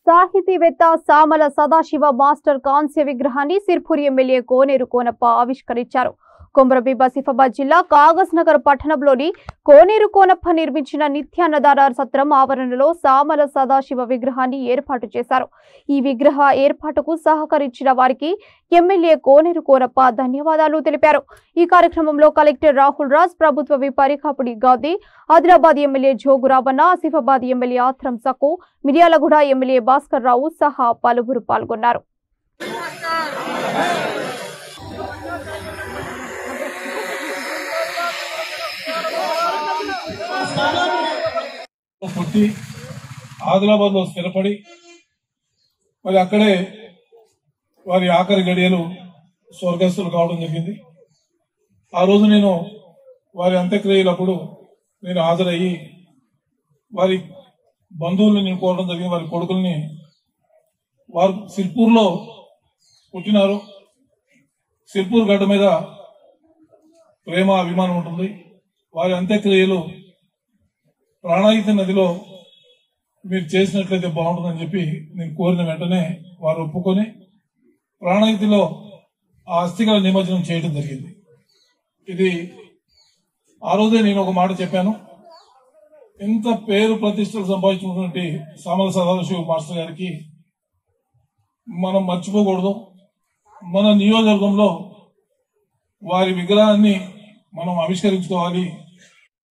సాహితీవేత్త Samala Sadashiva master కాంస్య విగ్రహాన్ని Sirpur MLA కోనేరు కోనప్ప ఆవిష్కరించారు. కొమరంభీం ఆసిఫాబాద్ జిల్లా కాగజ్ నగర్ పట్టణంలోని కోనేరు కోనప్ప నిర్మించిన నిత్యాన్నదాన సత్రం ఆవరణలో సామల సదాశివ విగ్రహాన్ని ఏర్పాటు చేశారు. ఈ విగ్రహ ఏర్పాటుకు సహకరించిన వారికి ఎమ్మెల్యే కోనేరు కోనప్ప ధన్యవాదాలు తెలిపారు. ఈ కార్యక్రమంలో కలెక్టర్ రాహుల్ రాజ్, ప్రభుత్వ whip Parikapudi Gandhi, Adilabad MLA Jogu Ravana, Asifabad MLA Athram Sakku, Miryalaguda MLA Bhaskar Rao సహా పలువురు పాల్గొన్నారు. పుట్టి ఆదిలాబాద్ లో స్థిరపడి మరి అక్కడే వారి ఆఖరి గడియలు స్వర్గస్థులు కావడం జరిగింది. ఆ రోజు నేను వారి అంత్యక్రియలప్పుడు నేను హాజరయ్యి వారి బంధువుల్ని నేను కోరడం జరిగింది. వారి కొడుకుల్ని, వారు సిర్పూర్లో పుట్టినారు. సిర్పూర్ గడ్డ మీద ప్రేమ అభిమానం ఉంటుంది. వారి అంత్యక్రియలు ప్రాణహిత నదిలో మీరు చేసినట్లయితే బాగుంటుందని చెప్పి నేను కోరిన వెంటనే వారు ఒప్పుకొని ప్రాణహితిలో ఆ అస్థికల నిమజ్జనం చేయడం జరిగింది. ఇది ఆ రోజే నేను ఒక మాట చెప్పాను. ఎంత పేరు ప్రతిష్టలు సంపాదించుకున్నటువంటి సామల సదాశివ మాస్టర్ గారికి మనం మర్చిపోకూడదు. మన నియోజకవర్గంలో వారి విగ్రహాన్ని మనం ఆవిష్కరించుకోవాలి.